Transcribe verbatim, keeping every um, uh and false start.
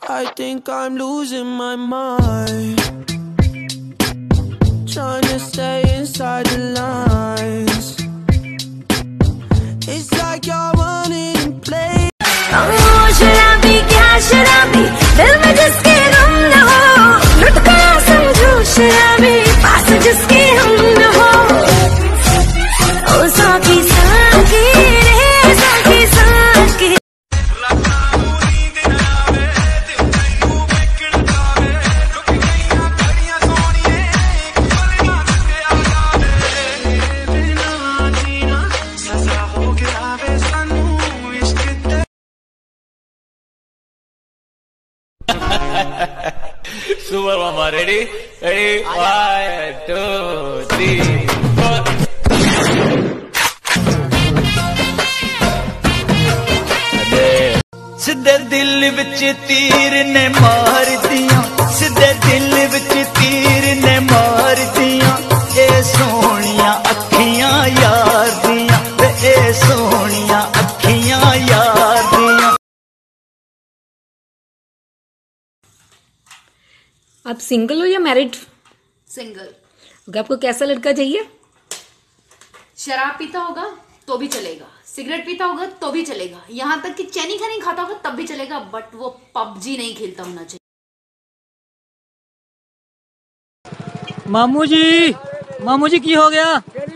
I think I'm losing my mind, trying to stay inside the lines. It's like you're running in place. Oh, शराबी क्या शराबी, दिल में जिसके गम न हो, लुट गया समझो शराबी, पास जिसके हम न हो। ओ साकी साकी रे साकी साकी। Super Mama, ready? Ready? One, two, three, four. सिद्धे दिल विच तीर ने मार दिया, सिद्धे दिल विच तीर ने मार दिया, ए सोनिया अखियां यार दिया, ए सोनिया अखियां यार दिया। आप सिंगल हो या मैरिड? सिंगल। आपको कैसा लड़का चाहिए? शराब पीता होगा तो भी चलेगा, सिगरेट पीता होगा तो भी चलेगा, यहाँ तक कि चैनी खा नहीं खाता होगा तब भी चलेगा, बट वो पबजी नहीं खेलता होना चाहिए। मामू जी, मामू जी की हो गया?